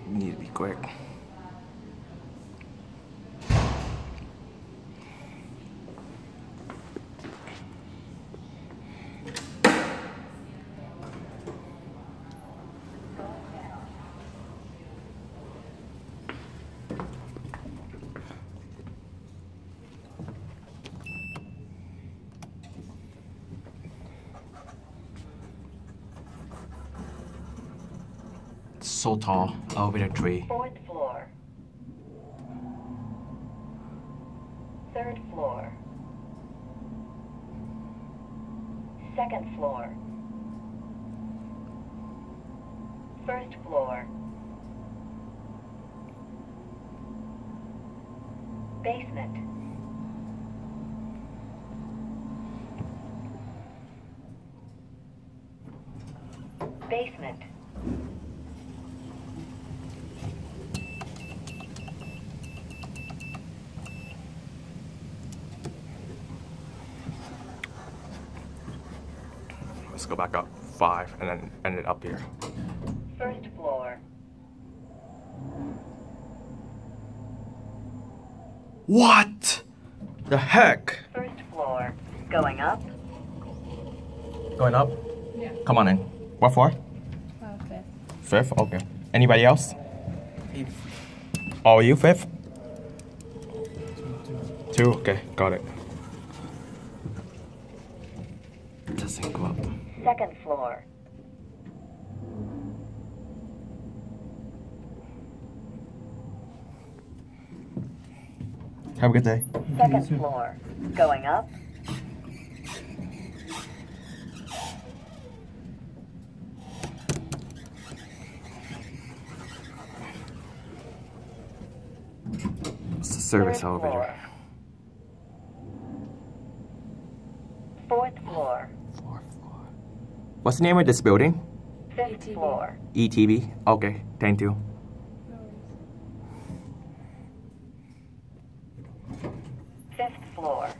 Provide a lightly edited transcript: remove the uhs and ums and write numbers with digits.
Need to be quick. So tall, elevator 3. Fourth floor. Third floor. Second floor. First floor. Basement. Basement. Let's go back up 5 and then end it up here. First floor. What the heck? First floor. Going up. Going up? Yeah. Come on in. What floor? Fifth. 5th? Okay. Anybody else? 5th. All you 5th? 2? Okay, got it. ThyssenKrupp. Second floor. Have a good day. Second floor. Going up. It's the service Third elevator. floor. Fourth floor. 4th floor. What's the name of this building? Fifth ETB. floor. ETB? Okay, thank you. Fifth floor.